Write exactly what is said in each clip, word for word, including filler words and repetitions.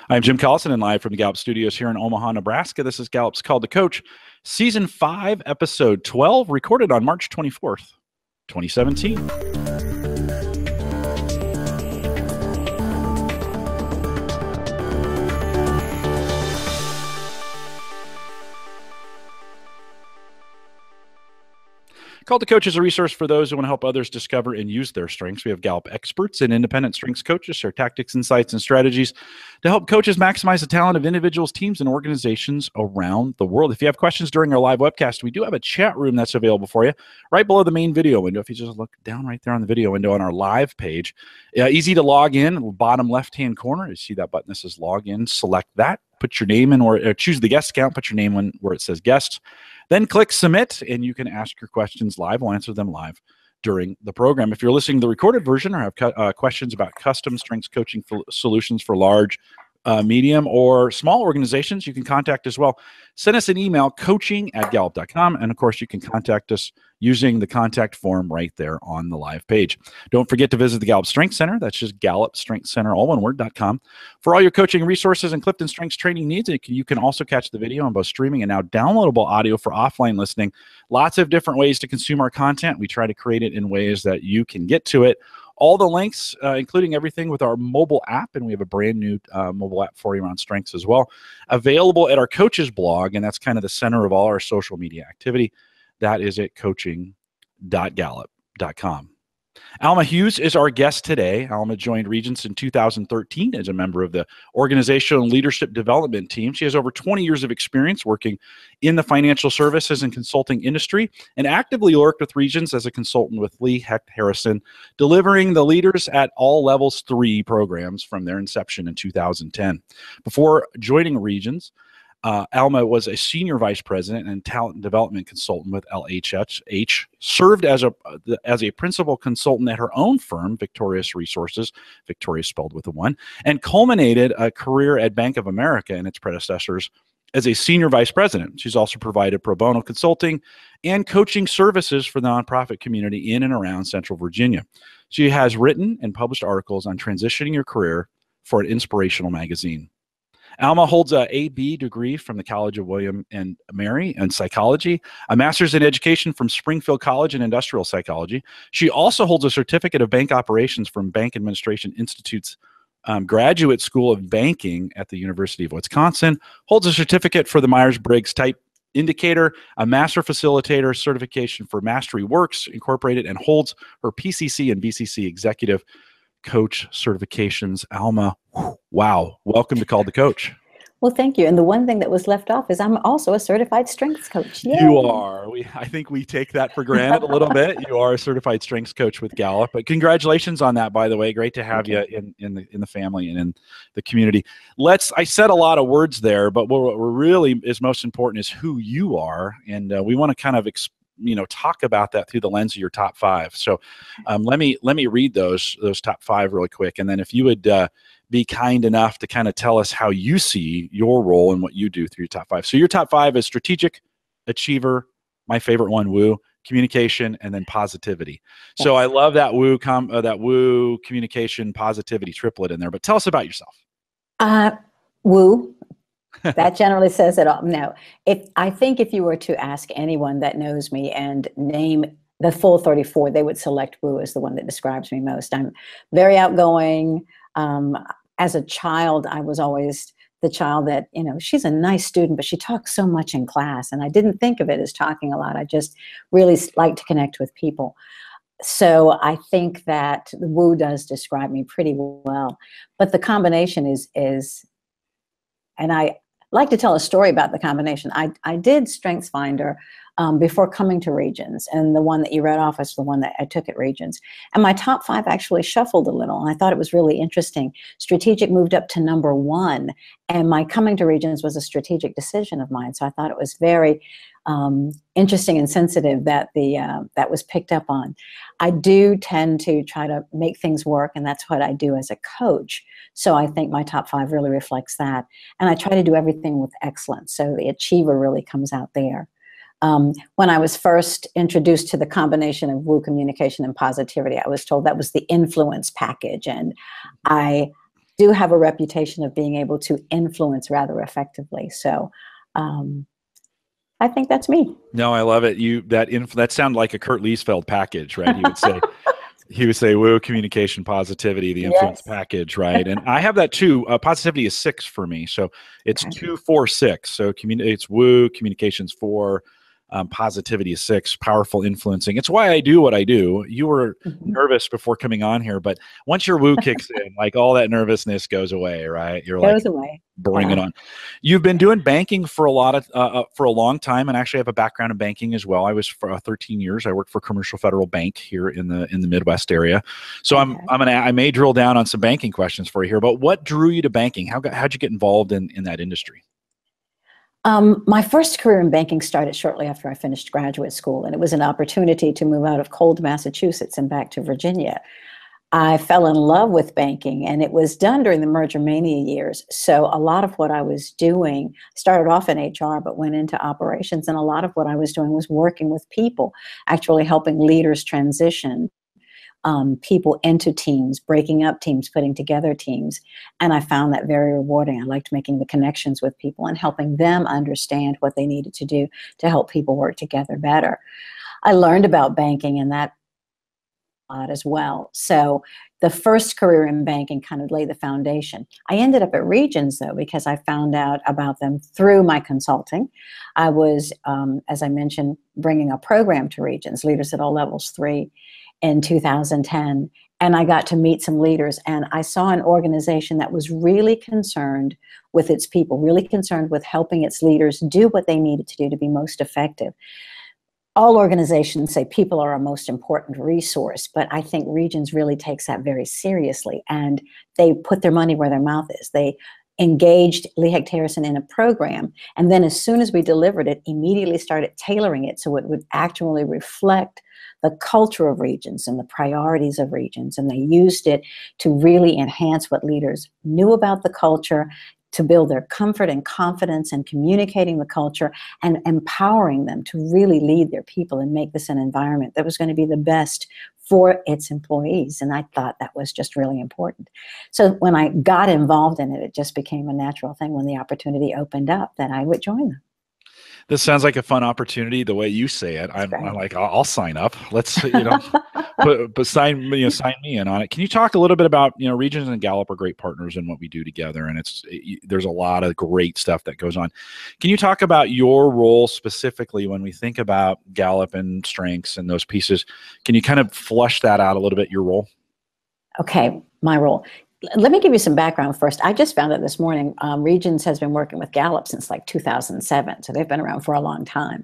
I'm Jim Collison and live from the Gallup studios here in Omaha, Nebraska. This is Gallup's Call to Coach, Season five, Episode twelve, recorded on March twenty-fourth, twenty seventeen. Call to Coach is a resource for those who want to help others discover and use their strengths. We have Gallup experts and independent strengths coaches share tactics, insights, and strategies to help coaches maximize the talent of individuals, teams, and organizations around the world. If you have questions during our live webcast, we do have a chat room that's available for you right below the main video window. If you just look down right there on the video window on our live page, uh, easy to log in, bottom left-hand corner, you see that button that says log in, select that, put your name in or, or choose the guest account, put your name in where it says guests. Then click submit, and you can ask your questions live. We'll answer them live during the program. If you're listening to the recorded version or have uh, questions about custom strengths coaching solutions for large, uh, medium, or small organizations, you can contact as well. Send us an email, coaching at gallup dot com. And, of course, you can contact us using the contact form right there on the live page. Don't forget to visit the Gallup Strengths Center. That's just Gallup Strengths Center, all one word, dot com. For all your coaching resources and Clifton Strengths training needs, you can also catch the video on both streaming and now downloadable audio for offline listening. Lots of different ways to consume our content. We try to create it in ways that you can get to it. All the links, uh, including everything with our mobile app, and we have a brand new uh, mobile app for you around strengths as well, available at our coaches blog, and that's kind of the center of all our social media activity. That is at coaching dot gallup dot com. Alma Hughes is our guest today. Alma joined Regents in two thousand thirteen as a member of the Organizational Leadership Development Team. She has over twenty years of experience working in the financial services and consulting industry and actively worked with Regents as a consultant with Lee Hecht Harrison, delivering the Leaders at All Levels three programs from their inception in two thousand ten. Before joining Regents, Uh, Alma was a senior vice president and talent development consultant with L H H, served as a as a principal consultant at her own firm, Victorious Resources, Victorious spelled with a one, and culminated a career at Bank of America and its predecessors as a senior vice president. She's also provided pro bono consulting and coaching services for the nonprofit community in and around Central Virginia. She has written and published articles on transitioning your career for an inspirational magazine. Alma holds a A B degree from the College of William and Mary in psychology, a master's in education from Springfield College in industrial psychology. She also holds a certificate of bank operations from Bank Administration Institute's um, Graduate School of Banking at the University of Wisconsin, holds a certificate for the Myers-Briggs Type Indicator, a master facilitator certification for Mastery Works Incorporated, and holds her P C C and B C C executive coach certifications. Alma, wow. Welcome to Call to Coach. Well, thank you. And the one thing that was left off is I'm also a certified strengths coach. Yay. You are. We, I think we take that for granted a little bit. You are a certified strengths coach with Gallup. But congratulations on that, by the way. Great to have you in, in, the, in the family and in the community. Let's, I said a lot of words there, but what, what really is most important is who you are. And uh, we want to kind of explain you know, talk about that through the lens of your top five. So um, let me let me read those those top five really quick, and then if you would uh, be kind enough to kind of tell us how you see your role and what you do through your top five. So your top five is strategic, achiever, my favorite one, woo, communication, and then positivity. So I love that woo com uh, that woo, communication, positivity triplet in there. But tell us about yourself. Uh, woo. That generally says it all. No, if I think if you were to ask anyone that knows me and name the full thirty-four, they would select woo as the one that describes me most. I'm very outgoing. Um, as a child, I was always the child that, you know, she's a nice student, but she talks so much in class. And I didn't think of it as talking a lot. I just really like to connect with people. So I think that the woo does describe me pretty well. But the combination is, is and I, like to tell a story about the combination. I, I did StrengthsFinder um, before coming to Regents, and the one that you read off is the one that I took at Regents. And my top five actually shuffled a little, and I thought it was really interesting. Strategic moved up to number one, and my coming to Regents was a strategic decision of mine, so I thought it was very um, interesting and sensitive that the uh, that was picked up on. I do tend to try to make things work, and that's what I do as a coach. So I think my top five really reflects that. And I try to do everything with excellence. So the achiever really comes out there. Um, when I was first introduced to the combination of woo, communication, and positivity, I was told that was the influence package. And I do have a reputation of being able to influence rather effectively. So um, I think that's me. No, I love it. You that inf- that sounded like a Kurt Liesfeld package, right? He would say, he would say, "Woo, communication, positivity, the influence Yes. package," right? And I have that too. Uh, positivity is six for me, so it's Okay. two, four, six. So communi- it's woo, communications four, um, positivity is six, powerful influencing. It's why I do what I do. You were Mm-hmm. nervous before coming on here, but once your woo kicks in, like all that nervousness goes away, right? You're like, Goes away. bring it Yeah. on. You've been doing banking for a lot of uh, uh, for a long time, and actually have a background in banking as well. I was for uh, thirteen years. I worked for Commercial Federal Bank here in the in the Midwest area. So I'm Okay. I'm gonna I may drill down on some banking questions for you here. But what drew you to banking? How got- how'd you get involved in in that industry? Um, my first career in banking started shortly after I finished graduate school, and it was an opportunity to move out of cold Massachusetts and back to Virginia. I fell in love with banking, and it was done during the merger mania years. So a lot of what I was doing started off in H R, but went into operations. And a lot of what I was doing was working with people, actually helping leaders transition um, people into teams, breaking up teams, putting together teams. And I found that very rewarding. I liked making the connections with people and helping them understand what they needed to do to help people work together better. I learned about banking in that lot as well. So the first career in banking kind of laid the foundation. I ended up at Regions, though, because I found out about them through my consulting. I was, um, as I mentioned, bringing a program to Regions, Leaders at All Levels three, in two thousand ten. And I got to meet some leaders, and I saw an organization that was really concerned with its people, really concerned with helping its leaders do what they needed to do to be most effective. All organizations say people are our most important resource, but I think Regions really takes that very seriously, and they put their money where their mouth is. They engaged Lee Hecht Harrison in a program, and then as soon as we delivered it, immediately started tailoring it so it would actually reflect the culture of Regions and the priorities of Regions, and they used it to really enhance what leaders knew about the culture, to build their comfort and confidence in communicating the culture and empowering them to really lead their people and make this an environment that was going to be the best for its employees. And I thought that was just really important. So when I got involved in it, it just became a natural thing when the opportunity opened up that I would join them. This sounds like a fun opportunity. The way you say it, I'm, I'm like, I'll, I'll sign up. Let's, you know, but, but sign, you know, sign me in on it. Can you talk a little bit about, you know, Regions and Gallup are great partners in what we do together, and it's it, there's a lot of great stuff that goes on. Can you talk about your role specifically when we think about Gallup and strengths and those pieces? Can you kind of flush that out a little bit? Your role. Okay, my role. Let me give you some background first. I just found out this morning, um, Regions has been working with Gallup since like two thousand seven, so they've been around for a long time.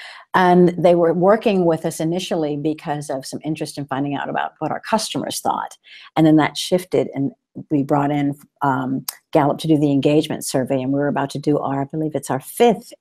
And they were working with us initially because of some interest in finding out about what our customers thought. And then that shifted, and we brought in um, Gallup to do the engagement survey, and we were about to do our, I believe it's our fifth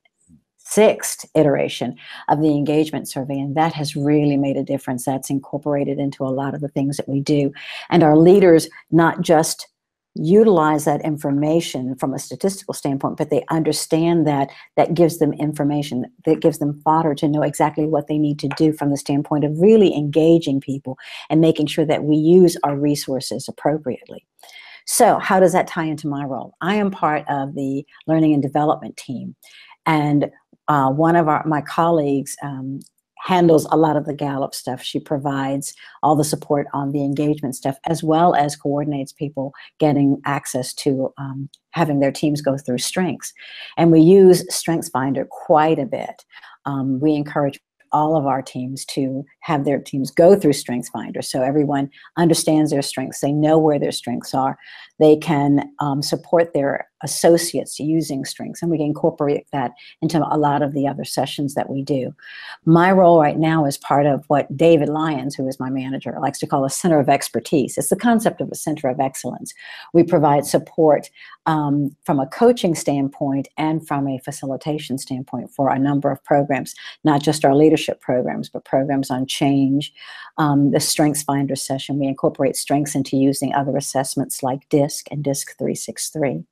sixth iteration of the engagement survey, and that has really made a difference. That's incorporated into a lot of the things that we do, and our leaders not just utilize that information from a statistical standpoint, but they understand that that gives them information, that gives them fodder to know exactly what they need to do from the standpoint of really engaging people and making sure that we use our resources appropriately. So how does that tie into my role? I am part of the learning and development team, and Uh, one of our, my colleagues um, handles a lot of the Gallup stuff. She provides all the support on the engagement stuff, as well as coordinates people getting access to um, having their teams go through strengths. And we use StrengthsFinder quite a bit. Um, we encourage all of our teams to have their teams go through StrengthsFinder so everyone understands their strengths. They know where their strengths are. They can um, support their associates using strengths, and we can incorporate that into a lot of the other sessions that we do. My role right now is part of what David Lyons, who is my manager, likes to call a center of expertise. It's the concept of a center of excellence. We provide support um, from a coaching standpoint and from a facilitation standpoint for a number of programs, not just our leadership programs, but programs on change. Um, the StrengthsFinder session, we incorporate strengths into using other assessments like DISC and DISC three sixty-three.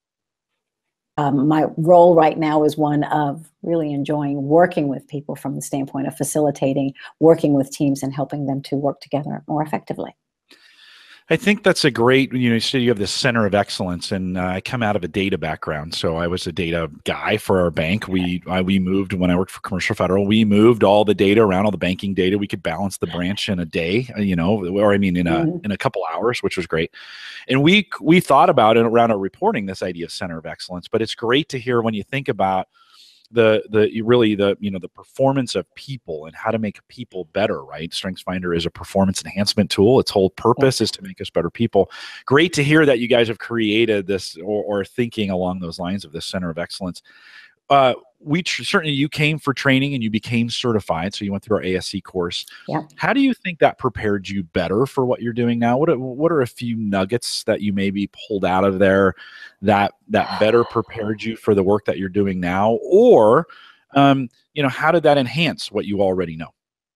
Um, my role right now is one of really enjoying working with people from the standpoint of facilitating, working with teams and helping them to work together more effectively. I think that's a great, you know, you said you have this center of excellence, and uh, I come out of a data background. So I was a data guy for our bank. We I, we moved when I worked for Commercial Federal. We moved all the data around, all the banking data. We could balance the branch in a day, you know, or I mean in a Mm. in a couple hours, which was great. And we we thought about it around our reporting, this idea of center of excellence. But it's great to hear when you think about the the really the you know the performance of people and how to make people better, right? StrengthsFinder is a performance enhancement tool. Its whole purpose Yeah. is to make us better people. Great to hear that you guys have created this, or, or thinking along those lines of this center of excellence. Uh, we tr- certainly, you came for training and you became certified, so you went through our A S C course. Yeah. How do you think that prepared you better for what you're doing now? What are, what are a few nuggets that you maybe pulled out of there that that better prepared you for the work that you're doing now? Or, um, you know, how did that enhance what you already know?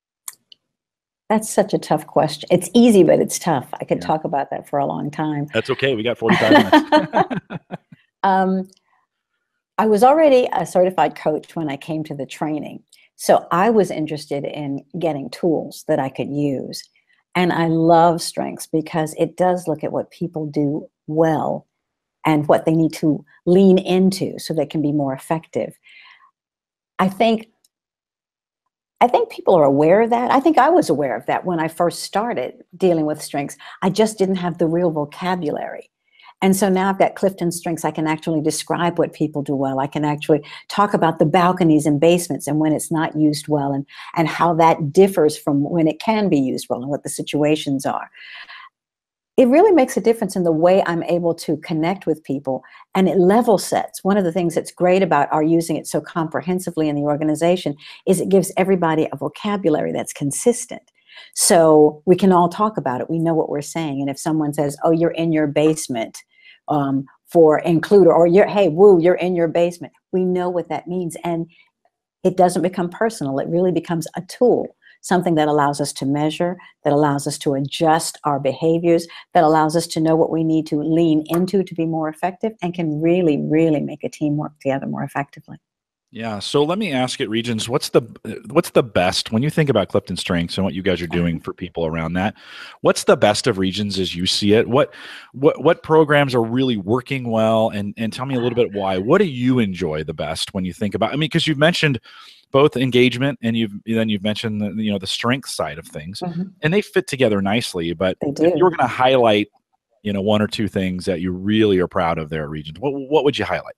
That's such a tough question. It's easy, but it's tough. I could Yeah. talk about that for a long time. That's okay. We got forty-five minutes. um, I was already a certified coach when I came to the training. So I was interested in getting tools that I could use. And I love strengths because it does look at what people do well and what they need to lean into so they can be more effective. I think I think people are aware of that. I think I was aware of that when I first started dealing with strengths. I just didn't have the real vocabulary. And so now I've got CliftonStrengths. I can actually describe what people do well. I can actually talk about the balconies and basements and when it's not used well, and, and how that differs from when it can be used well and what the situations are. It really makes a difference in the way I'm able to connect with people, and it level sets. One of the things that's great about our using it so comprehensively in the organization is it gives everybody a vocabulary that's consistent. So we can all talk about it. We know what we're saying. And if someone says, oh, you're in your basement um, for includer, or you're, hey, woo, you're in your basement, we know what that means. And it doesn't become personal. It really becomes a tool, something that allows us to measure, that allows us to adjust our behaviors, that allows us to know what we need to lean into to be more effective, and can really, really make a team work together more effectively. Yeah. So let me ask it, Regents, what's the what's the best when you think about CliftonStrengths and what you guys are doing for people around that? What's the best of Regions as you see it? What what what programs are really working well? And and tell me a little bit why. What do you enjoy the best when you think about? I mean, because you've mentioned both engagement and you've then you've mentioned the, you know the strength side of things, Mm-hmm. and they fit together nicely. But They if you were do. going to highlight, you know, one or two things that you really are proud of there at Regions, what what would you highlight?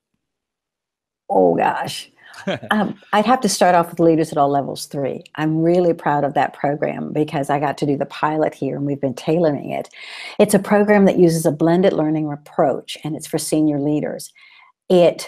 Oh, gosh. Um, I'd have to start off with Leaders at All Levels three. I'm really proud of that program because I got to do the pilot here and we've been tailoring it. It's a program that uses a blended learning approach, and it's for senior leaders. It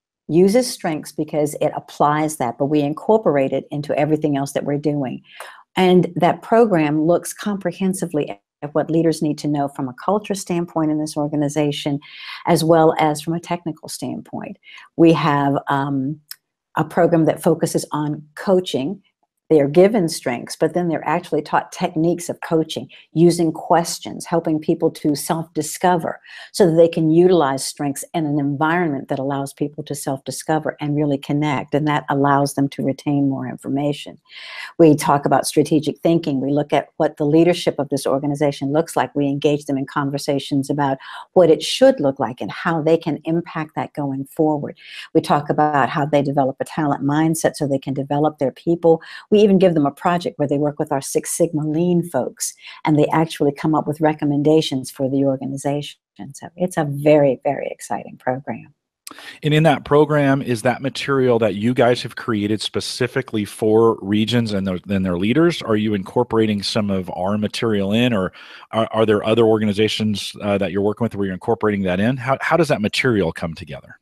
uses strengths because it applies that, but we incorporate it into everything else that we're doing. And that program looks comprehensively at what leaders need to know from a culture standpoint in this organization, as well as from a technical standpoint. We have um, a program that focuses on coaching. They are given strengths, but then they're actually taught techniques of coaching, using questions, helping people to self-discover so that they can utilize strengths in an environment that allows people to self-discover and really connect, and that allows them to retain more information. We talk about strategic thinking. We look at what the leadership of this organization looks like. We engage them in conversations about what it should look like and how they can impact that going forward. We talk about how they develop a talent mindset so they can develop their people. We even give them a project where they work with our Six Sigma Lean folks, and they actually come up with recommendations for the organization. So it's a very, very exciting program. And in that program, is that material that you guys have created specifically for Regions and their, and their leaders? Are you incorporating some of our material in, or are, are there other organizations uh, that you're working with where you're incorporating that in? How, how does that material come together?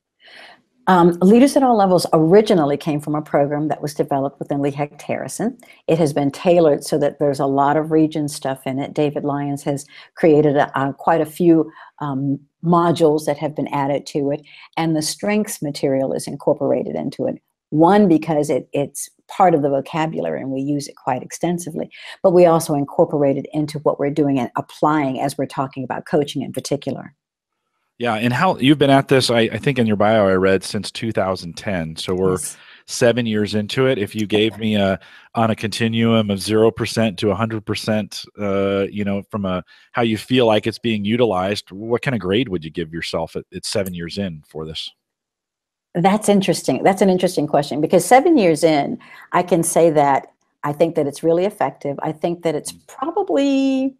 Um, Leaders at All Levels originally came from a program that was developed within Lee Hecht Harrison. It has been tailored so that there's a lot of region stuff in it. David Lyons has created a, a, quite a few um, modules that have been added to it, and the strengths material is incorporated into it. One, because it, it's part of the vocabulary and we use it quite extensively, but we also incorporate it into what we're doing and applying as we're talking about coaching in particular. Yeah, and how you've been at this, I, I think in your bio I read since two thousand ten. So we're Yes. seven years into it, if you gave me a on a continuum of zero percent to a hundred percent, uh, you know, from a how you feel like it's being utilized, what kind of grade would you give yourself at, at seven years in for this? That's interesting. That's an interesting question, because seven years in, I can say that I think that it's really effective. I think that it's probably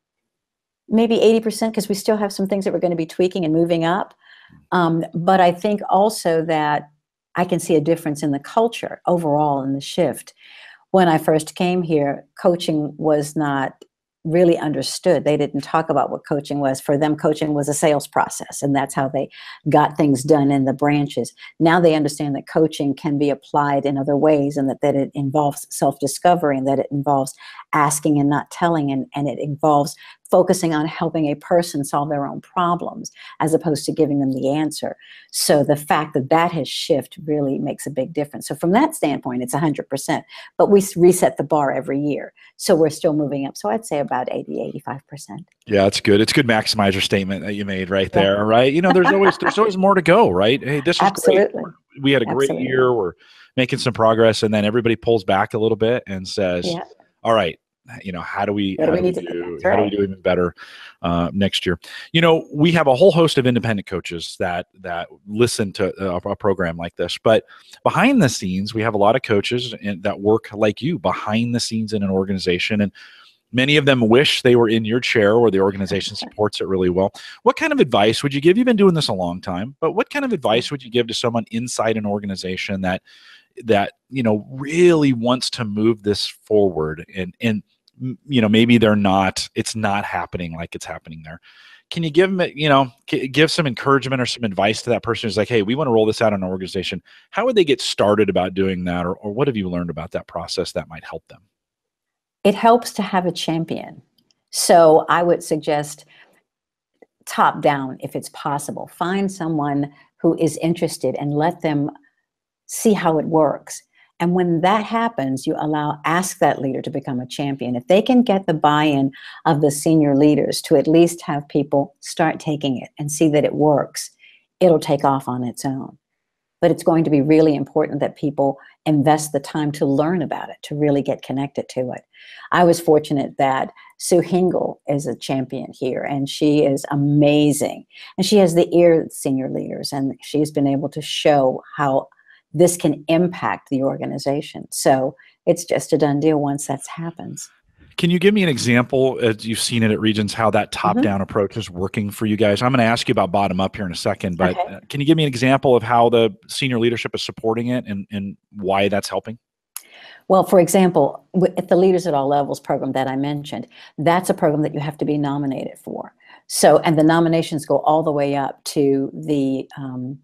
maybe eighty percent, because we still have some things that we're going to be tweaking and moving up. Um, but I think also that I can see a difference in the culture overall in the shift. When I first came here, coaching was not really understood. They didn't talk about what coaching was. For them, coaching was a sales process, and that's how they got things done in the branches. Now they understand that coaching can be applied in other ways, and that, that it involves self-discovery, and that it involves asking and not telling, and, and it involves focusing on helping a person solve their own problems as opposed to giving them the answer. So the fact that that has shifted really makes a big difference. So from that standpoint, it's one hundred percent. But we reset the bar every year. So we're still moving up. So I'd say about eighty, eighty-five percent. Yeah, it's good. It's a good maximizer statement that you made right there, yeah. Right? You know, there's always there's always more to go, right? Hey, this is Absolutely. great. We had a great Absolutely. year. We're making some progress, and then everybody pulls back a little bit and says, yeah. all right, you know, how do we, What how do we do, need we to do, do? how do we do even better uh, next year? You know, we have a whole host of independent coaches that that listen to a, a program like this, but behind the scenes, we have a lot of coaches in, that work like you behind the scenes in an organization, and many of them wish they were in your chair where the organization supports it really well. What kind of advice would you give? You've been doing this a long time, but what kind of advice would you give to someone inside an organization that that you know really wants to move this forward, and and you know maybe they're not, it's not happening like it's happening there? Can you give them, you know, give some encouragement or some advice to that person who's like, hey, we want to roll this out in an organization? How would they get started about doing that, or, or what have you learned about that process that might help them? It helps to have a champion. So I would suggest top down, if it's possible. Find someone who is interested and let them see how it works. And when that happens, you allow, ask that leader to become a champion. If they can get the buy-in of the senior leaders to at least have people start taking it and see that it works, it'll take off on its own. But it's going to be really important that people invest the time to learn about it, to really get connected to it. I was fortunate that Sue Hingle is a champion here, and she is amazing. And she has the ear of senior leaders, and she's been able to show how this can impact the organization. So it's just a done deal once that happens. Can you give me an example, as you've seen it at Regions, how that top-down mm-hmm. approach is working for you guys? I'm going to ask you about bottom-up here in a second, but okay. uh, can you give me an example of how the senior leadership is supporting it, and, and why that's helping? Well, for example, at the Leaders at All Levels program that I mentioned, that's a program that you have to be nominated for. So, and the nominations go all the way up to the um,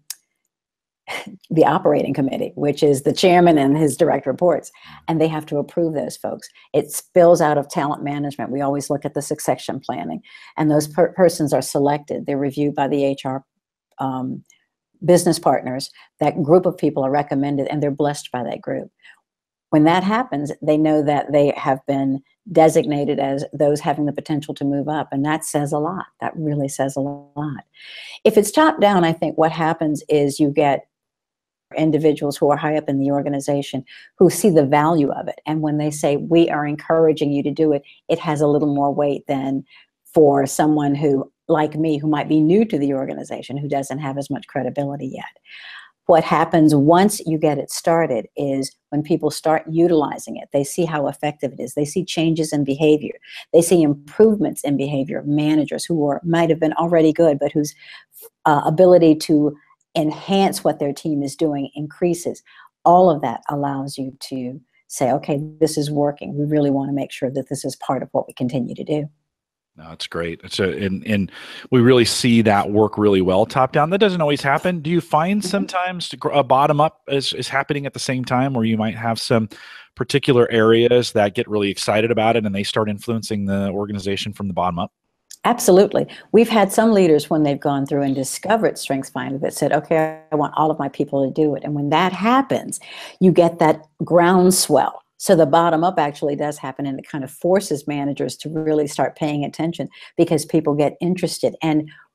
the operating committee, which is the chairman and his direct reports, and they have to approve those folks. It spills out of talent management. We always look at the succession planning, and those per persons are selected. They're reviewed by the H R um, business partners. That group of people are recommended, and they're blessed by that group. When that happens, they know that they have been designated as those having the potential to move up, and that says a lot. That really says a lot. If it's top down, I think what happens is you get individuals who are high up in the organization who see the value of it. And when they say, we are encouraging you to do it, it has a little more weight than for someone who, like me, who might be new to the organization, who doesn't have as much credibility yet. What happens once you get it started is when people start utilizing it, they see how effective it is. They see changes in behavior. They see improvements in behavior of managers who are, might have been already good, but whose uh, ability to enhance what their team is doing increases. All of that allows you to say, okay, this is working. We really want to make sure that this is part of what we continue to do. No, that's great. It's a, and, and we really see that work really well top down. That doesn't always happen. Do you find sometimes a bottom up is, is happening at the same time, where you might have some particular areas that get really excited about it and they start influencing the organization from the bottom up? Absolutely. We've had some leaders, when they've gone through and discovered StrengthsFinder, that said, okay, I want all of my people to do it. And when that happens, you get that groundswell. So the bottom up actually does happen, and it kind of forces managers to really start paying attention, because people get interested. And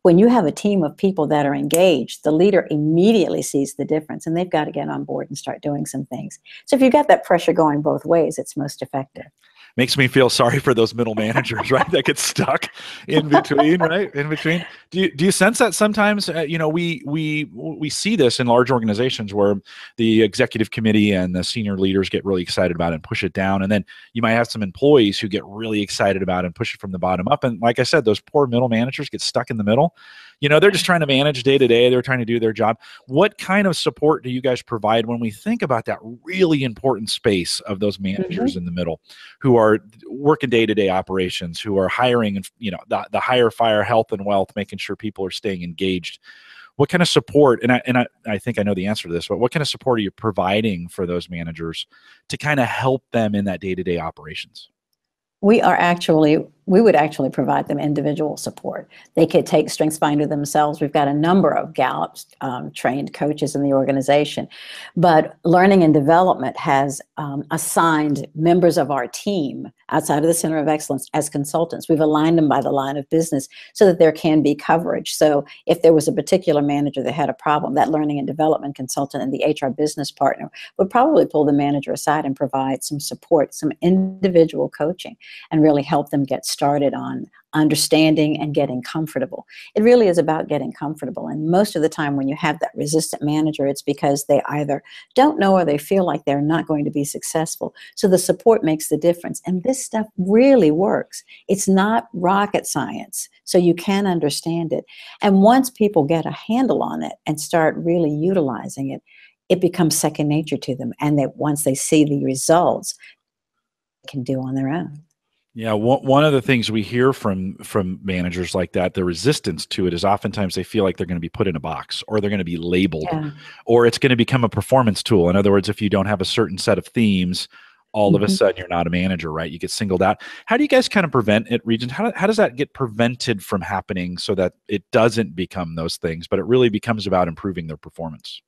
when you have a team of people that are engaged, the leader immediately sees the difference, and they've got to get on board and start doing some things. So if you've got that pressure going both ways, it's most effective. Makes me feel sorry for those middle managers, right? That get stuck in between, right? In between. Do you, do you sense that sometimes? Uh, you know, we we we see this in large organizations where the executive committee and the senior leaders get really excited about it and push it down, and then you might have some employees who get really excited about it and push it from the bottom up. And like I said, those poor middle managers get stuck in the middle. You know, they're just trying to manage day to day. They're trying to do their job. What kind of support do you guys provide when we think about that really important space of those managers mm-hmm. in the middle who are working day to day operations, who are hiring and, you know, the, the hire, fire, health and wealth, making sure people are staying engaged? What kind of support, and I, and I, I think I know the answer to this, but what kind of support are you providing for those managers to kind of help them in that day to day operations? We are actually, we would actually provide them individual support. They could take StrengthsFinder themselves. We've got a number of Gallup um, trained coaches in the organization, but Learning and Development has um, assigned members of our team outside of the Center of Excellence as consultants. We've aligned them by the line of business so that there can be coverage. So if there was a particular manager that had a problem, that Learning and Development consultant and the H R business partner would probably pull the manager aside and provide some support, some individual coaching, and really help them get started on understanding and getting comfortable. It really is about getting comfortable. And most of the time when you have that resistant manager, it's because they either don't know or they feel like they're not going to be successful. So the support makes the difference. And this stuff really works. It's not rocket science, so you can understand it. And once people get a handle on it and start really utilizing it, it becomes second nature to them. And that once they see the results, they can do on their own. Yeah, one one of the things we hear from from managers like that, the resistance to it is oftentimes they feel like they're going to be put in a box, or they're going to be labeled, yeah. or it's going to become a performance tool. In other words, if you don't have a certain set of themes, all mm-hmm. of a sudden you're not a manager, right? You get singled out. How do you guys kind of prevent it, Regent? How, how does that get prevented from happening so that it doesn't become those things, but it really becomes about improving their performance?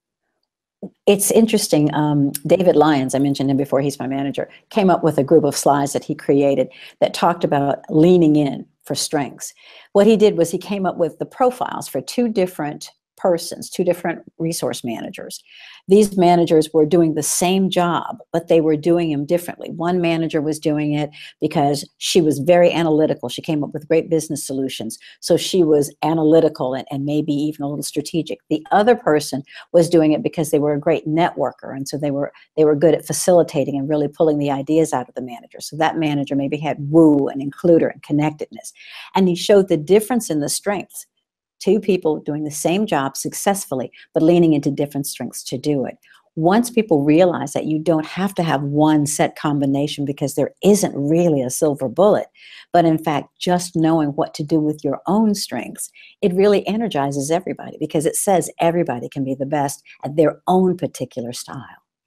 It's interesting. Um, David Lyons, I mentioned him before, he's my manager, came up with a group of slides that he created that talked about leaning in for strengths. What he did was he came up with the profiles for two different persons, two different resource managers. These managers were doing the same job, but they were doing them differently. One manager was doing it because she was very analytical. She came up with great business solutions. So she was analytical and, and maybe even a little strategic. The other person was doing it because they were a great networker. And so they were, they were good at facilitating and really pulling the ideas out of the manager. So that manager maybe had woo and includer and connectedness. And he showed the difference in the strengths. Two people doing the same job successfully, but leaning into different strengths to do it. Once people realize that you don't have to have one set combination because there isn't really a silver bullet, but in fact, just knowing what to do with your own strengths, it really energizes everybody because it says everybody can be the best at their own particular style.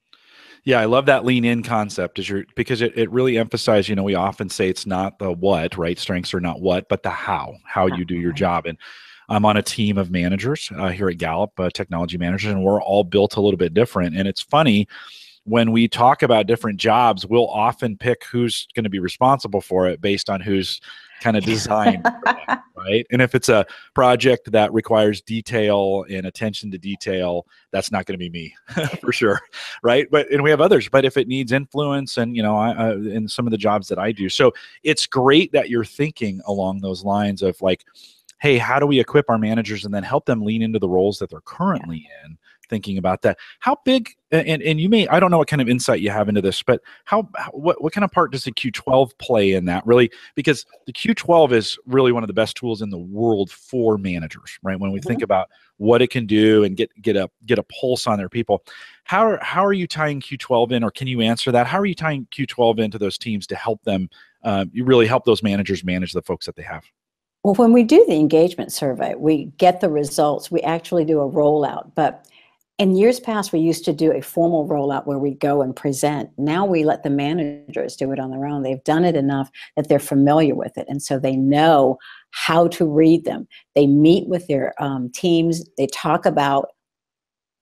Yeah, I love that lean in concept is your, because it, it really emphasizes, you know, we often say it's not the what, right? Strengths are not what, but the how, how you do your job. And I'm on a team of managers uh, here at Gallup, uh, technology managers, and we're all built a little bit different. And it's funny, when we talk about different jobs, we'll often pick who's going to be responsible for it based on who's kind of designed for that, right? And if it's a project that requires detail and attention to detail, that's not going to be me for sure, right? But and we have others. But if it needs influence, and you know, I, uh, in some of the jobs that I do, so it's great that you're thinking along those lines of like, hey, how do we equip our managers and then help them lean into the roles that they're currently in, thinking about that. How big, and, and you may, I don't know what kind of insight you have into this, but how, what, what kind of part does the Q twelve play in that really? Because the Q twelve is really one of the best tools in the world for managers, right? When we mm-hmm. think about what it can do and get, get a, get a pulse on their people. How are, how are you tying Q twelve in, or can you answer that? How are you tying Q twelve into those teams to help them, uh, you really help those managers manage the folks that they have? Well, when we do the engagement survey, we get the results. We actually do a rollout. But in years past, we used to do a formal rollout where we go and present. Now we let the managers do it on their own. They've done it enough that they're familiar with it. And so they know how to read them. They meet with their um, teams. They talk about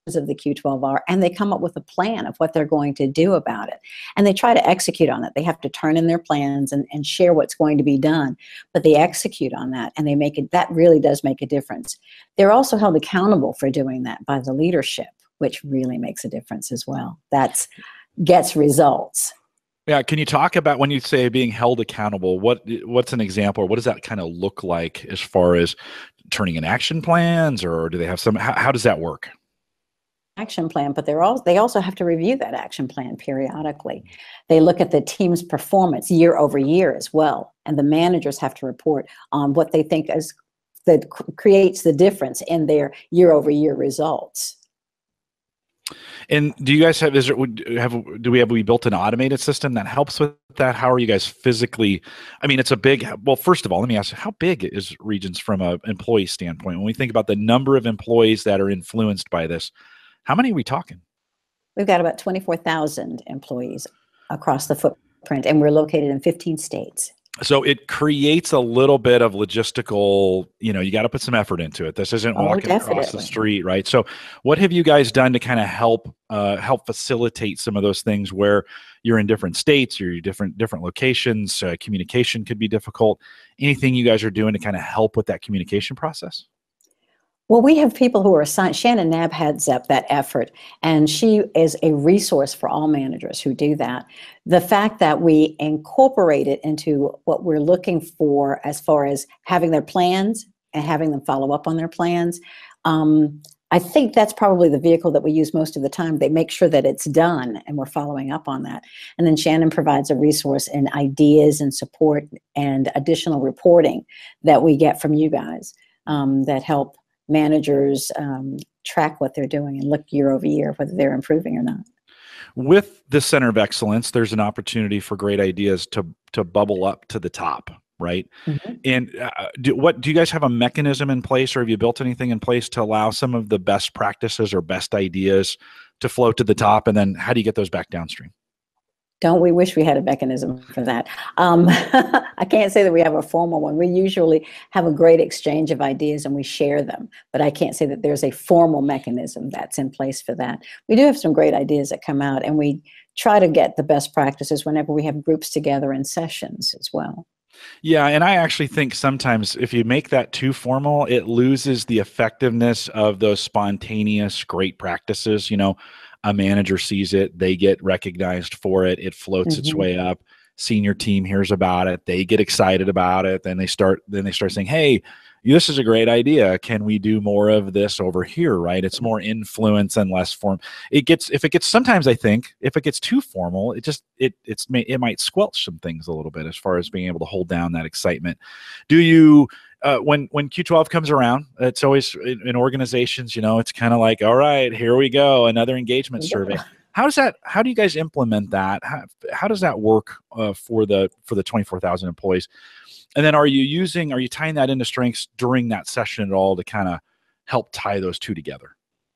of the Q twelve are, and they come up with a plan of what they're going to do about it. And they try to execute on it. They have to turn in their plans and, and share what's going to be done, but they execute on that, and they make it, that really does make a difference. They're also held accountable for doing that by the leadership, which really makes a difference as well. That's gets results. Yeah, can you talk about when you say being held accountable? What what's an example, or what does that kind of look like as far as turning in action plans, or do they have some? How, how does that work? Action plan, but they're all they also have to review that action plan periodically. They look at the team's performance year over year as well, and the managers have to report on what they think is that creates the difference in their year over year results. And do you guys have, is there, have, do we have, we built an automated system that helps with that? How are you guys physically? I mean, it's a big, well, first of all, let me ask you, how big is Regions from an employee standpoint? When we think about the number of employees that are influenced by this, how many are we talking? We've got about twenty-four thousand employees across the footprint, and we're located in fifteen states. So it creates a little bit of logistical, you know, you got to put some effort into it. This isn't Oh, walking definitely. across the street, right? So what have you guys done to kind of help uh, help facilitate some of those things where you're in different states, you're in different different locations, uh, communication could be difficult. Anything you guys are doing to kind of help with that communication process? Well, we have people who are assigned. Shannon Knabb heads up that effort, and she is a resource for all managers who do that. The fact that we incorporate it into what we're looking for as far as having their plans and having them follow up on their plans, um, I think that's probably the vehicle that we use most of the time. They make sure that it's done, and we're following up on that. And then Shannon provides a resource in ideas and support and additional reporting that we get from you guys um, that help managers um, track what they're doing and look year over year whether they're improving or not. With the Center of Excellence, there's an opportunity for great ideas to to bubble up to the top, right? Mm-hmm. And uh, do, what do you guys have a mechanism in place, or have you built anything in place to allow some of the best practices or best ideas to float to the top? And then how do you get those back downstream? Don't we wish we had a mechanism for that? Um, I can't say that we have a formal one. We usually have a great exchange of ideas and we share them, but I can't say that there's a formal mechanism that's in place for that. We do have some great ideas that come out, and we try to get the best practices whenever we have groups together in sessions as well. Yeah, and I actually think sometimes if you make that too formal, it loses the effectiveness of those spontaneous great practices. You know, a manager sees it, they get recognized for it, it floats mm-hmm. its way up. Senior team hears about it, they get excited about it, then they start then they start saying, "Hey, this is a great idea. Can we do more of this over here?" Right? It's more influence and less form. It gets if it gets sometimes I think if it gets too formal, it just it it's it might squelch some things a little bit as far as being able to hold down that excitement. Do you uh, when when Q twelve comes around, it's always in, in organizations, you know, it's kind of like, all right, here we go, another engagement survey. How does that? How do you guys implement that? How, how does that work uh, for the for the twenty-four thousand employees? And then are you using, are you tying that into strengths during that session at all to kind of help tie those two together?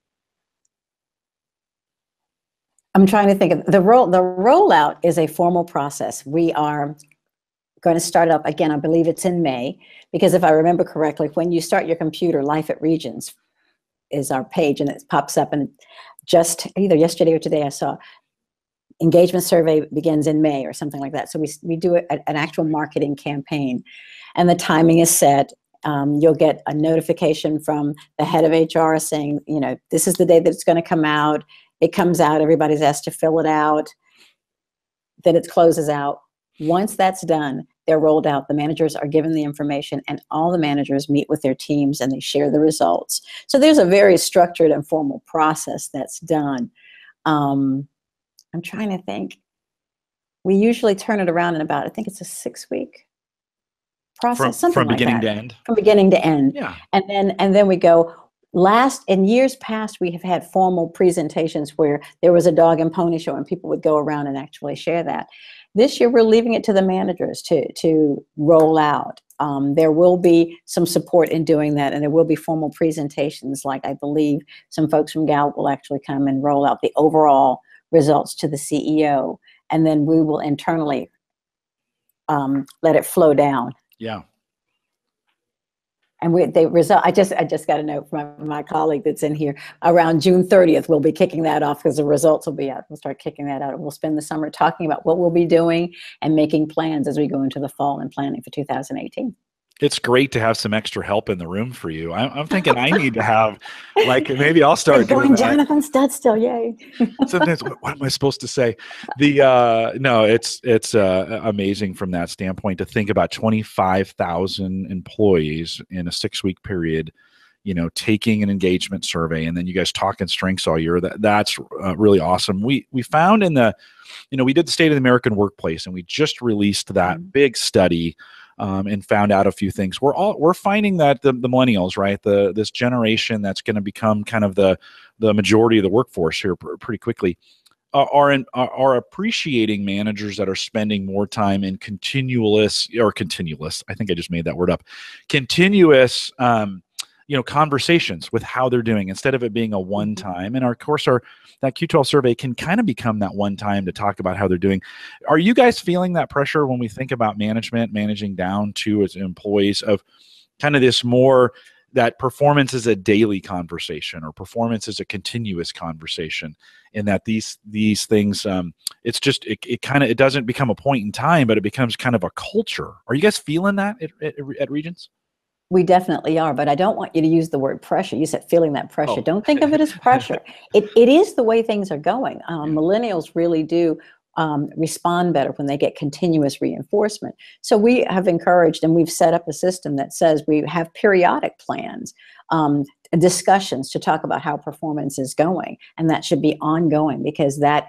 I'm trying to think of the roll. The rollout is a formal process. We are going to start up again. I believe it's in May, because if I remember correctly, when you start your computer, Life at Regions is our page, and it pops up. And just either yesterday or today, I saw engagement survey begins in May or something like that. So we, we do a, an actual marketing campaign, and the timing is set. Um, you'll get a notification from the head of H R saying, you know, this is the day that it's going to come out. It comes out, everybody's asked to fill it out. Then it closes out. Once that's done, they're rolled out. The managers are given the information, and all the managers meet with their teams and they share the results. So there's a very structured and formal process that's done. Um, I'm trying to think. We usually turn it around in about, I think it's a six week process, from, something from like beginning that. to end. From beginning to end. Yeah. And then, and then we go, last, in years past, we have had formal presentations where there was a dog and pony show and people would go around and actually share that. This year, we're leaving it to the managers to, to roll out. Um, there will be some support in doing that, and there will be formal presentations, like I believe some folks from Gallup will actually come and roll out the overall results to the C E O, and then we will internally um, let it flow down. Yeah. And we, they result, I just, I just got a note from my, my colleague that's in here. Around June thirtieth, we'll be kicking that off because the results will be out. We'll start kicking that out. And we'll spend the summer talking about what we'll be doing and making plans as we go into the fall and planning for two thousand eighteen. It's great to have some extra help in the room for you. I'm, I'm thinking I need to have, like, maybe I'll start doing that. Jonathan Studstill, yay. Sometimes, what, what am I supposed to say? The uh, no, it's it's uh, amazing from that standpoint to think about twenty-five thousand employees in a six-week period, you know, taking an engagement survey, and then you guys talking strengths all year. That that's uh, really awesome. We we found in the, you know, we did the State of the American Workplace, and we just released that mm-hmm. big study. Um, and found out a few things. We're all we're finding that the, the millennials, right, the this generation that's going to become kind of the the majority of the workforce here pr- pretty quickly, uh, are in, are are appreciating managers that are spending more time in continuous or continuous. I think I just made that word up. Continuous, um, you know, conversations with how they're doing instead of it being a one time. And our, of course, our that Q twelve survey can kind of become that one time to talk about how they're doing. Are you guys feeling that pressure when we think about management, managing down to its employees of kind of this more that performance is a daily conversation or performance is a continuous conversation, and that these these things, um, it's just, it, it kind of, it doesn't become a point in time, but it becomes kind of a culture. Are you guys feeling that at, at, at Regents? We definitely are, but I don't want you to use the word pressure. You said feeling that pressure. Oh. Don't think of it as pressure. it, it is the way things are going. Um, Yeah. Millennials really do um, respond better when they get continuous reinforcement. So we have encouraged, and we've set up a system that says we have periodic plans, um, discussions to talk about how performance is going, and that should be ongoing because that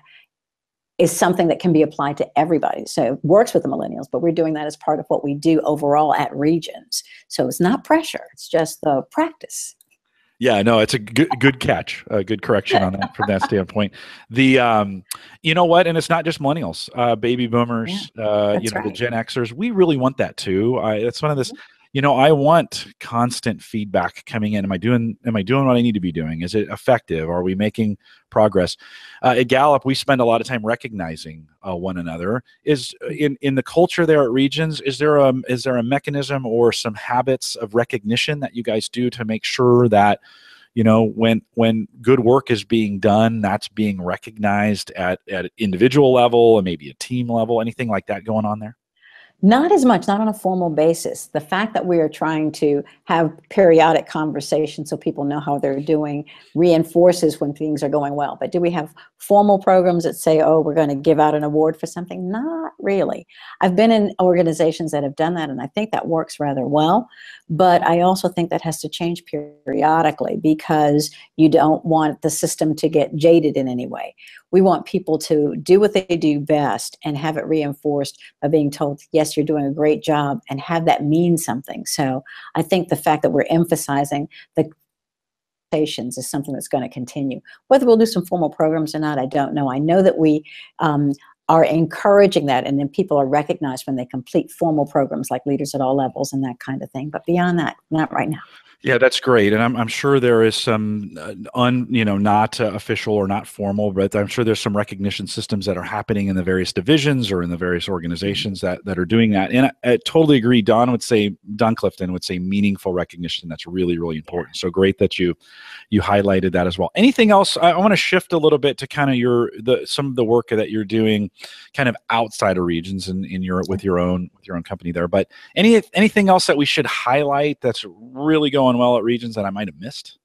is something that can be applied to everybody. So it works with the millennials, but we're doing that as part of what we do overall at Regents. So it's not pressure, it's just the practice. Yeah, no, it's a good good catch, a good correction on that from that standpoint. The, um, you know what, and it's not just millennials, uh, baby boomers, Yeah, uh, you know, right. the Gen Xers. We really want that too. I, it's one of this. You know, I want constant feedback coming in. Am I doing, am I doing what I need to be doing? Is it effective? Are we making progress? Uh, at Gallup, we spend a lot of time recognizing uh, one another. Is in, in the culture there at Regions, is there a, is there a mechanism or some habits of recognition that you guys do to make sure that, you know, when, when good work is being done, that's being recognized at, at an individual level and maybe a team level, anything like that going on there? Not as much, not on a formal basis. The fact that we are trying to have periodic conversations so people know how they're doing reinforces when things are going well. But do we have formal programs that say, oh, we're going to give out an award for something? Not really. I've been in organizations that have done that, and I think that works rather well. But I also think that has to change periodically because you don't want the system to get jaded in any way. We want people to do what they do best and have it reinforced by being told, yes, you're doing a great job, and have that mean something. So I think the fact that we're emphasizing the conversations is something that's going to continue. Whether we'll do some formal programs or not, I don't know. I know that we um, are encouraging that, and then people are recognized when they complete formal programs like Leaders at All Levels and that kind of thing. But beyond that, not right now. Yeah, that's great, and I'm I'm sure there is some uh, un you know not uh, official or not formal, but I'm sure there's some recognition systems that are happening in the various divisions or in the various organizations that that are doing that. And I, I totally agree. Don would say Don Clifton would say meaningful recognition. That's really really important. So great that you you highlighted that as well. Anything else? I, I want to shift a little bit to kind of your the some of the work that you're doing, kind of outside of Regions and in, in your with your own with your own company there. But any anything else that we should highlight that's really going well at Regions that I might have missed?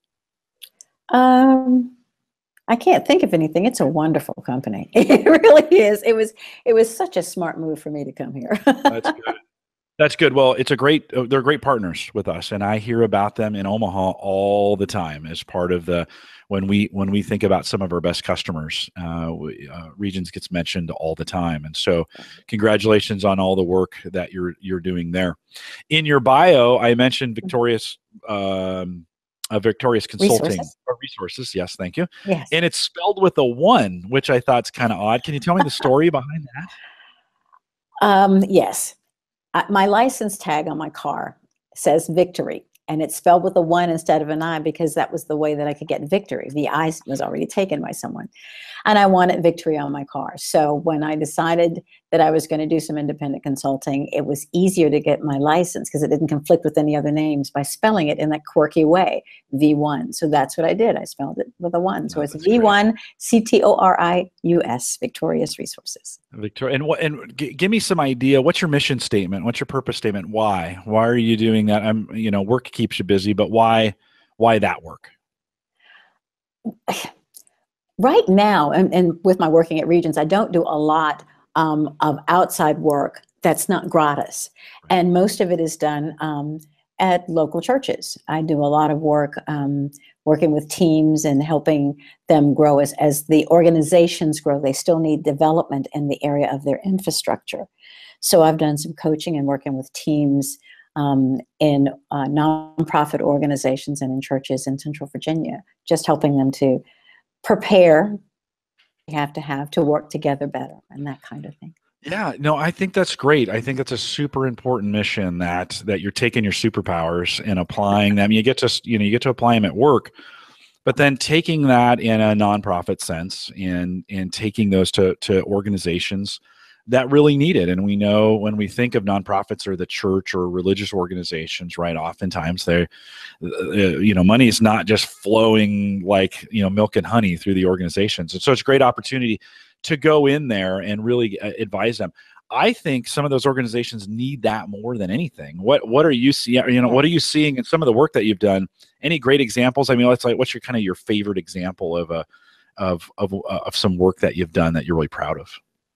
Um, I can't think of anything. It's a wonderful company. It really is. It was it was such a smart move for me to come here. That's good. That's good. Well, it's a great, uh, they're great partners with us, and I hear about them in Omaha all the time as part of the, when we, when we think about some of our best customers, uh, we, uh, Regions gets mentioned all the time. And so congratulations on all the work that you're, you're doing there. In your bio, I mentioned Victorious, um, uh, Victorious Consulting Resources. or Resources. Yes. Thank you. Yes. And it's spelled with a one, which I thought is kind of odd. Can you tell me the story behind that? Um, yes. Uh, my license tag on my car says Victory, and it's spelled with a one instead of an I because that was the way that I could get Victory. The I was already taken by someone, and I wanted Victory on my car. So when I decided that I was going to do some independent consulting, it was easier to get my license because it didn't conflict with any other names by spelling it in that quirky way, V one. So that's what I did. I spelled it with a one. So Oh, it's that's V one great. C T O R I U S, Victorious Resources. Victoria, and what? And g- give me some idea. What's your mission statement? What's your purpose statement? Why? Why are you doing that? I'm, you know, work keeps you busy, but why? Why that work? Right now, and, and with my working at Regions, I don't do a lot um, of outside work that's not gratis. Right. And most of it is done um, at local churches. I do a lot of work um, working with teams and helping them grow. As, as the organizations grow, they still need development in the area of their infrastructure. So I've done some coaching and working with teams um, in uh, nonprofit organizations and in churches in Central Virginia, just helping them to prepare you have to have to work together better and that kind of thing. Yeah, no, I think that's great. I think that's a super important mission that that you're taking your superpowers and applying them. You get to, you know, you get to apply them at work, but then taking that in a nonprofit sense and and taking those to to organizations that really need it. And we know when we think of nonprofits or the church or religious organizations, right, oftentimes they, uh, you know, money is not just flowing like, you know, milk and honey through the organizations. And so it's a great opportunity to go in there and really uh, advise them. I think some of those organizations need that more than anything. What what are you seeing? You know, what are you seeing in some of the work that you've done? Any great examples? I mean, let's like, what's your kind of your favorite example of a of of uh, of some work that you've done that you're really proud of?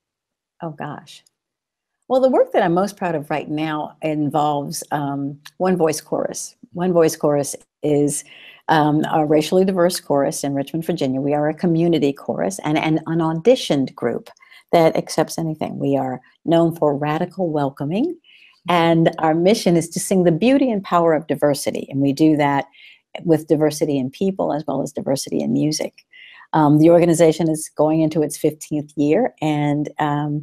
Oh gosh. Well, the work that I'm most proud of right now involves um, One Voice Chorus. One Voice Chorus is um, a racially diverse chorus in Richmond, Virginia. We are a community chorus and, and an auditioned group that accepts anything. We are known for radical welcoming, and our mission is to sing the beauty and power of diversity. And we do that with diversity in people as well as diversity in music. Um, the organization is going into its fifteenth year, and um,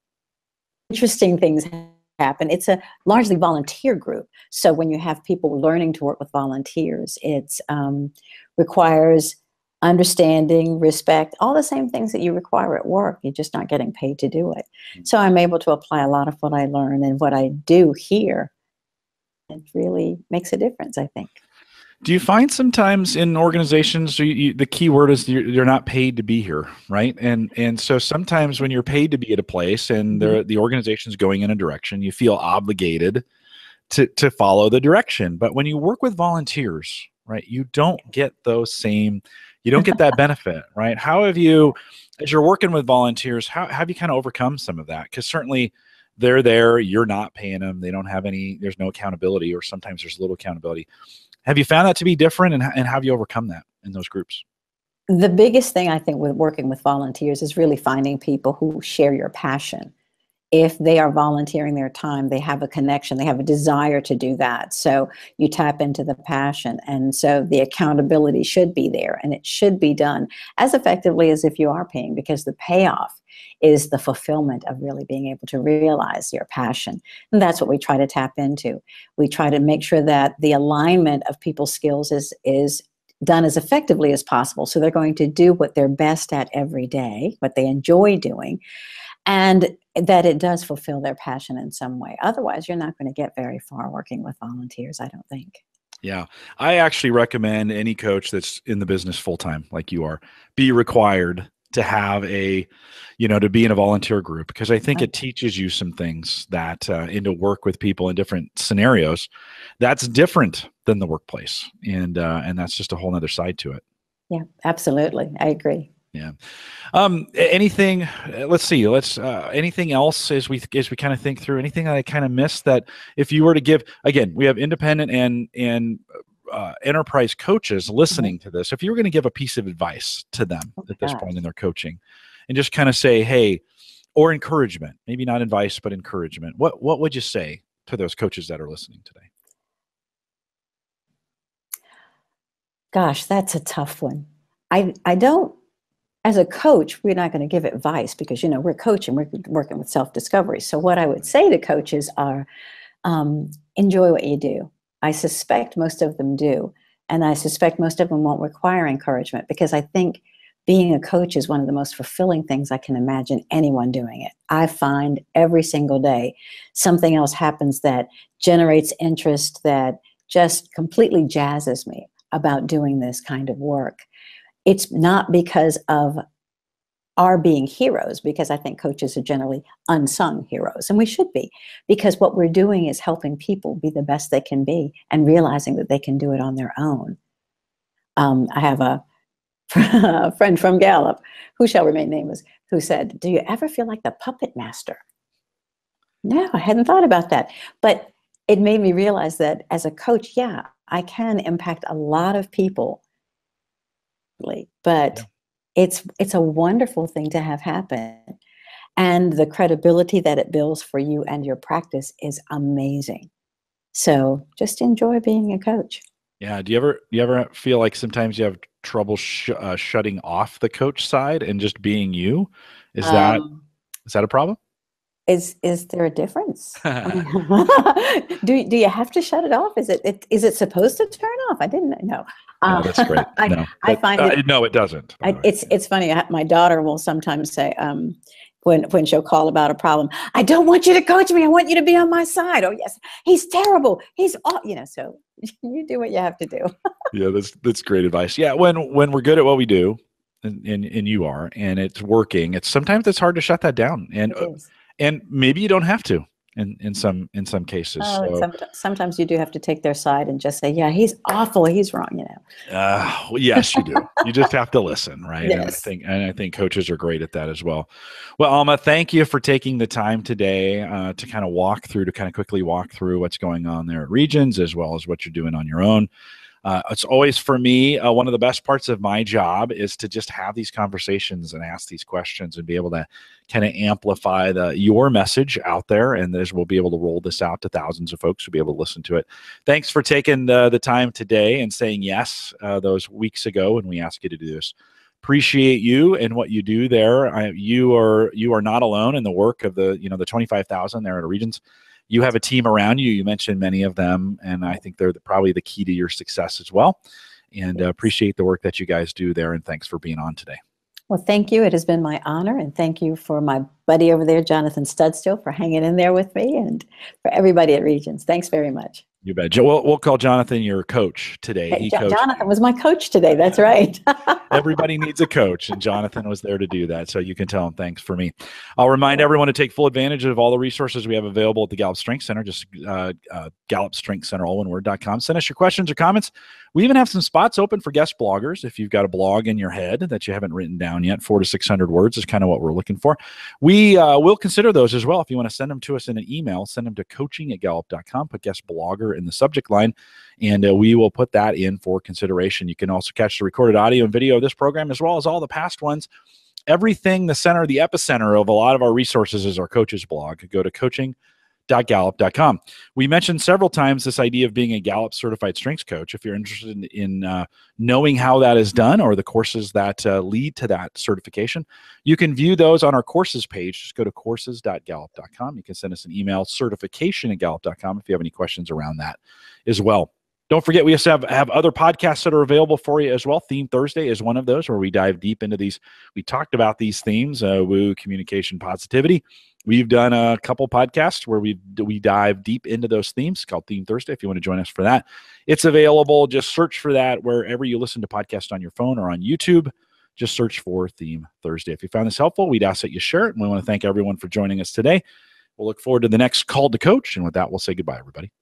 interesting things happen. It's a largely volunteer group. So when you have people learning to work with volunteers, it um, requires understanding, respect, all the same things that you require at work. You're just not getting paid to do it. So I'm able to apply a lot of what I learn and what I do here. It really makes a difference, I think. Do you find sometimes in organizations, you, you, the key word is you're, you're not paid to be here, right? And and so sometimes when you're paid to be at a place and Mm-hmm. the the organization's going in a direction, you feel obligated to to follow the direction. But when you work with volunteers, right, you don't get those same, you don't get that benefit, right? How have you, as you're working with volunteers, how, how have you kind of overcome some of that? Because certainly they're there, you're not paying them, they don't have any, there's no accountability, or sometimes there's little accountability. Have you found that to be different, and, and how have you overcome that in those groups? The biggest thing I think with working with volunteers is really finding people who share your passion. If they are volunteering their time, they have a connection, they have a desire to do that. So you tap into the passion. And so the accountability should be there, and it should be done as effectively as if you are paying, because the payoff is the fulfillment of really being able to realize your passion. And that's what we try to tap into. We try to make sure that the alignment of people's skills is, is done as effectively as possible. So they're going to do what they're best at every day, what they enjoy doing, and that it does fulfill their passion in some way. Otherwise, you're not going to get very far working with volunteers, I don't think. Yeah, I actually recommend any coach that's in the business full time, like you are, be required to have a, you know, to be in a volunteer group, because I think it Okay. teaches you some things that, uh, and to work with people in different scenarios, that's different than the workplace, and uh, and that's just a whole nother side to it. Yeah, absolutely. I agree. Yeah. Um, a- anything, uh, let's see, let's, uh, anything else as we, as we kind of think through, anything that I kind of missed that if you were to give, again, we have independent and, and, uh, enterprise coaches Mhm. listening to this. If you were going to give a piece of advice to them Oh at my this gosh. point in their coaching and just kind of say, hey, or encouragement, maybe not advice, but encouragement, what, what would you say to those coaches that are listening today? Gosh, that's a tough one. I, I don't, as a coach, we're not going to give advice because, you know, we're coaching, we're working with self-discovery. So what I would say to coaches are, um, enjoy what you do. I suspect most of them do. And I suspect most of them won't require encouragement, because I think being a coach is one of the most fulfilling things I can imagine anyone doing it. I find every single day something else happens that generates interest, that just completely jazzes me about doing this kind of work. It's not because of our being heroes, because I think coaches are generally unsung heroes, and we should be, because what we're doing is helping people be the best they can be and realizing that they can do it on their own. Um, I have a, a friend from Gallup, who shall remain nameless, who said, do you ever feel like the puppet master? No, I hadn't thought about that. But it made me realize that as a coach, yeah, I can impact a lot of people, but yeah. It's it's a wonderful thing to have happen. And the credibility that it builds for you and your practice is amazing. So just enjoy being a coach. Yeah. Do you ever, do you ever feel like sometimes you have trouble sh uh, shutting off the coach side and just being you? Is that, um, is that a problem? Is, is there a difference? I mean, do, do you have to shut it off? Is it, it, is it supposed to turn off? I didn't know. Uh, no, that's great. I, no, I find it, uh, no, it doesn't. I, it's, it's funny. I, my daughter will sometimes say, um, when, when she'll call about a problem, I don't want you to coach me. I want you to be on my side. Oh yes, he's terrible. He's all, you know, so you do what you have to do. Yeah, that's, that's great advice. Yeah. When, when we're good at what we do, and, and, and you are, and it's working, it's sometimes it's hard to shut that down. And, uh, and maybe you don't have to in, in some, in some cases. Oh, so, some, sometimes you do have to take their side and just say, yeah, he's awful. He's wrong. You know? Uh, well, yes, you do. You just have to listen. Right. Yes. And I think, and I think coaches are great at that as well. Well, Alma, thank you for taking the time today uh, to kind of walk through, to kind of quickly walk through what's going on there at Regions, as well as what you're doing on your own. Uh, it's always, for me, uh, one of the best parts of my job is to just have these conversations and ask these questions and be able to kind of amplify the your message out there. And as we'll be able to roll this out to thousands of folks who'll be able to listen to it. Thanks for taking the, the time today and saying yes uh, those weeks ago when we asked you to do this. Appreciate you and what you do there. I, you are you are not alone in the work of the you know the twenty-five thousand there at Regions. You have a team around you. You mentioned many of them, and I think they're the, probably the key to your success as well. And uh, appreciate the work that you guys do there, and thanks for being on today. Well, thank you. It has been my honor, and thank you for my buddy over there, Jonathan Studstill, for hanging in there with me, and for everybody at Regions. Thanks very much. You bet. We'll, we'll call Jonathan your coach today. Hey, he jo Jonathan was my coach today. That's right. Everybody needs a coach, and Jonathan was there to do that. So you can tell him thanks for me. I'll remind everyone to take full advantage of all the resources we have available at the Gallup Strengths Center. Just uh, uh, Gallup Strengths Center, all one word dot com. Send us your questions or comments. We even have some spots open for guest bloggers. If you've got a blog in your head that you haven't written down yet, four to six hundred words is kind of what we're looking for. We uh, will consider those as well. If you want to send them to us in an email, send them to coaching at gallup dot com. Put guest blogger in the subject line, and uh, we will put that in for consideration. You can also catch the recorded audio and video of this program, as well as all the past ones. Everything, the center, the epicenter of a lot of our resources is our coaches blog. Go to coaching dot gallup dot com. We mentioned several times this idea of being a Gallup Certified Strengths Coach. If you're interested in, in uh, knowing how that is done, or the courses that uh, lead to that certification, you can view those on our courses page. Just go to courses dot gallup dot com. You can send us an email, certification at gallup dot com, if you have any questions around that as well. Don't forget, we also have, have other podcasts that are available for you as well. Theme Thursday is one of those, where we dive deep into these. We talked about these themes, uh, woo, communication, positivity. We've done a couple podcasts where we we dive deep into those themes, called Theme Thursday. If you want to join us for that, it's available. Just search for that wherever you listen to podcasts on your phone or on YouTube. Just search for Theme Thursday. If you found this helpful, we'd ask that you share it. And we want to thank everyone for joining us today. We'll look forward to the next Call to Coach. And with that, we'll say goodbye, everybody.